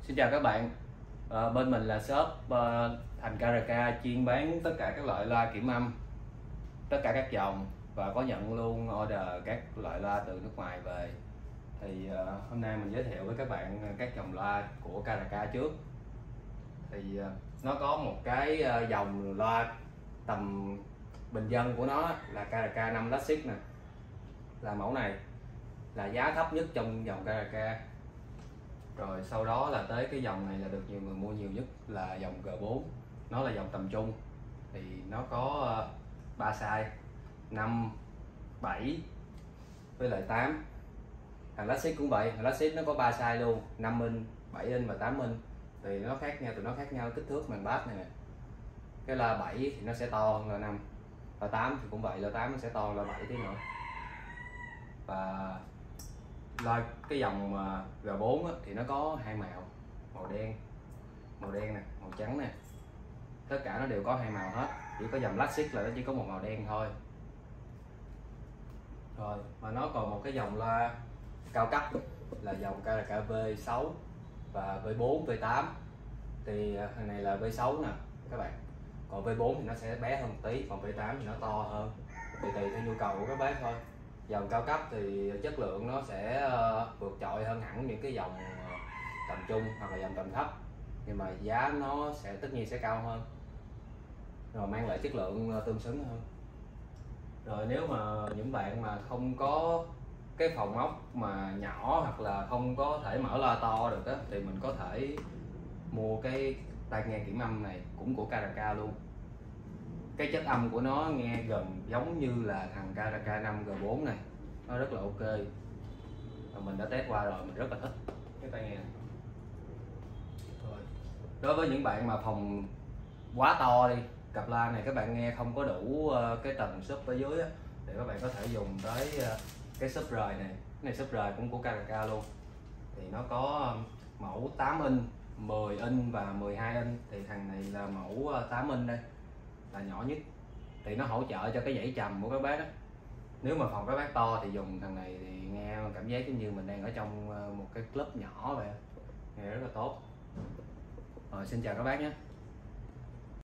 Xin chào các bạn. Bên mình là shop Thành KRK chuyên bán tất cả các loại loa kiểm âm, tất cả các dòng và có nhận luôn order các loại loa từ nước ngoài về. Thì hôm nay mình giới thiệu với các bạn các dòng loa của KRK trước. Thì nó có một cái dòng loa tầm bình dân của nó là KRK 5 Classic nè, là mẫu này là giá thấp nhất trong dòng KRK. Rồi sau đó là tới cái dòng này là được nhiều người mua nhiều nhất là dòng G4, nó là dòng tầm trung. Thì nó có 3 size 5, 7 với lại 8. Thằng Classic cũng vậy, thằng Classic nó có 3 size luôn, 5 inch, 7 inch và 8 inch. Thì nó khác nhau, tụi nó khác nhau kích thước màn bass này nè. Cái loa 7 thì nó sẽ to hơn loa 5, loa 8 thì cũng vậy, loa 8 nó sẽ to hơn loa 7 tí nữa. Và loa cái dòng G4 á, thì nó có hai màu, màu đen nè, màu trắng nè, tất cả nó đều có hai màu hết. Chỉ có dòng Classic là nó chỉ có một màu đen thôi. Rồi mà nó còn một cái dòng loa cao cấp là dòng KRK V6 và V4, V8. Thì thằng này là V6 nè các bạn, còn V4 thì nó sẽ bé hơn một tí, còn V8 thì nó to hơn, thì tùy theo nhu cầu của các bác thôi. Dòng cao cấp thì chất lượng nó sẽ vượt trội hơn hẳn những cái dòng tầm trung hoặc là dòng tầm thấp, nhưng mà giá nó sẽ tất nhiên sẽ cao hơn, rồi mang lại chất lượng tương xứng hơn. Rồi nếu mà những bạn mà không có cái phòng ốc mà nhỏ hoặc là không có thể mở loa to được á, thì mình có thể mua cái tai nghe kiểm âm này cũng của KRK luôn. Cái chất âm của nó nghe gần giống như là thằng KRK 5 G4 này, nó rất là ok. Và mình đã test qua rồi, mình rất là thích cái tai nghe này. Rồi. Đối với những bạn mà phòng quá to đi, cặp loa này các bạn nghe không có đủ cái tầng sub ở dưới á, thì các bạn có thể dùng tới cái sub rời này. Cái này sub rời cũng của KRK luôn. Thì nó có mẫu 8 inch, 10 inch và 12 inch. Thì thằng này là mẫu 8 inch đây, là nhỏ nhất. Thì nó hỗ trợ cho cái dãy trầm của các bác đó. Nếu mà phòng các bác to thì dùng thằng này thì nghe cảm giác giống như mình đang ở trong một cái club nhỏ vậy, nghe rất là tốt. Rồi xin chào các bác nhé.